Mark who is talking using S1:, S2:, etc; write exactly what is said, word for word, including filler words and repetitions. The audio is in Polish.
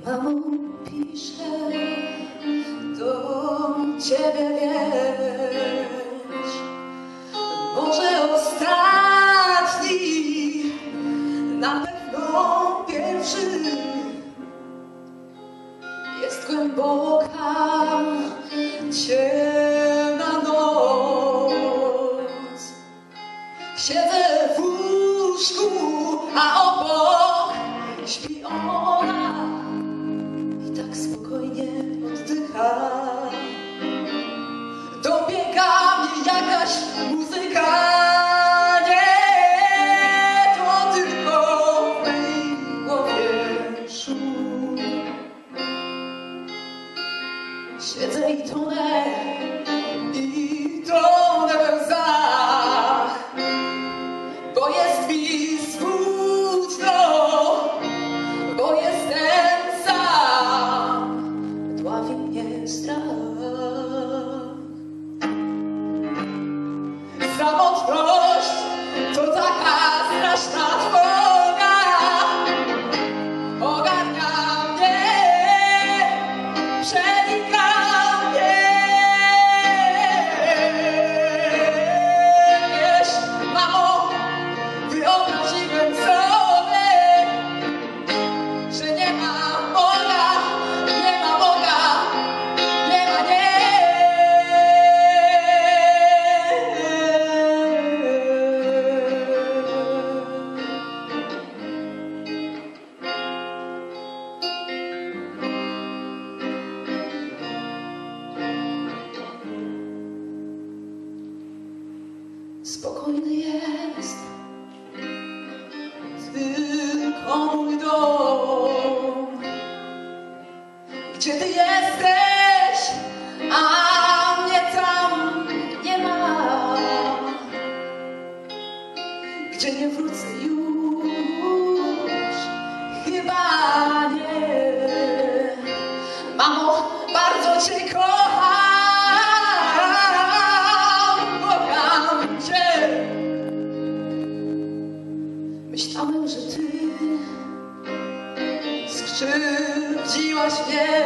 S1: Mamo, piszę do ciebie, wiesz, może ostatni, na pewno pierwszy. Jest głęboka, ciemna noc. Siedzę w łóżku, a obok śpi ona i tak spokojnie oddycha. Dobiega mnie jakaś muzyka. Nie, to tylko w mej głowie szum. Siedzę i tonę, i tonę we łzach, bo jest mi smutno, bo jestem sam, dławi mnie strach. Samotność to taka straszna trwoga, ogarnia mnie, przenika mnie. Wiesz, mamo, wyobraziłem sobie, że nie ma Boga, nie ma Boga, nie ma nie. Spokojny jest tylko mój dom, gdzie ty jesteś, a mnie tam nie ma, gdzie nie wrócę już, chyba nie. Mamo, bardzo cię kocham. Myślałem, że ty skrzywdziłaś mnie.